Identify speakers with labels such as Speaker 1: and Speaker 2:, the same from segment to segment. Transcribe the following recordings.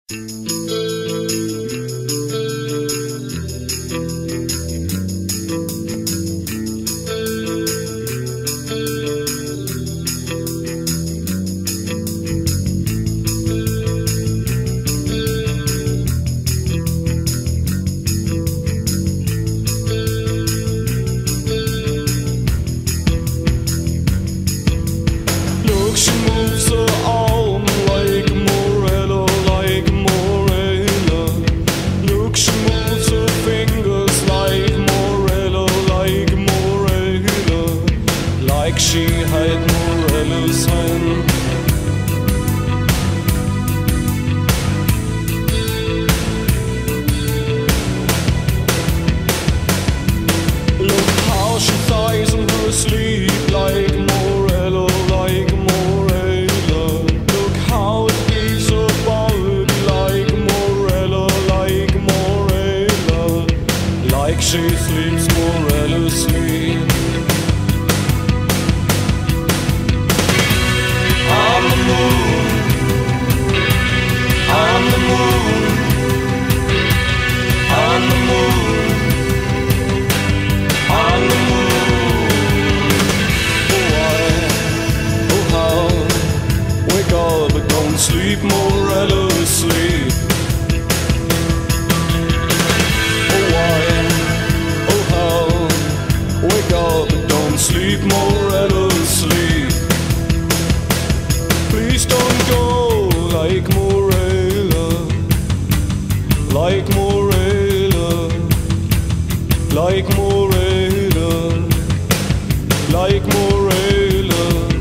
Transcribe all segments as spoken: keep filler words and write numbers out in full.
Speaker 1: Look, she moves her arm like Morella, like Morella. Look, she moves her fingers like Morella, like Morella. Like she had Morella's hand. Look how she thighs in her sleep like Morella, like Morella. Look how it beats her body like Morella, like Morella. Like she sleeps Morella sleep. I'm the moon, I'm the moon, I'm the moon, I'm the moon. Oh I, oh how, wake up but don't sleep, Morella sleep. Oh I, oh how, wake up but don't sleep, Morella sleep. Please don't go like Morella, like Morella, like Morella, like Morella.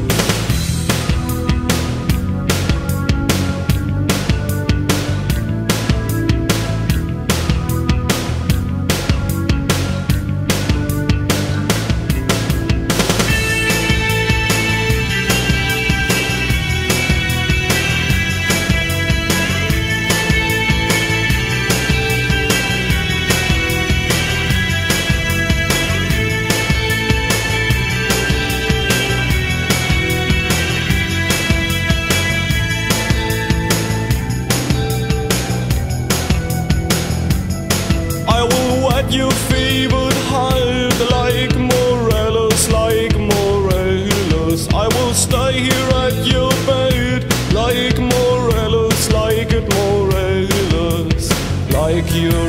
Speaker 1: I will wet your fevered heart like Morella's, like Morella's. I will stay here at your bed like Morella's, like it Morella's, like you.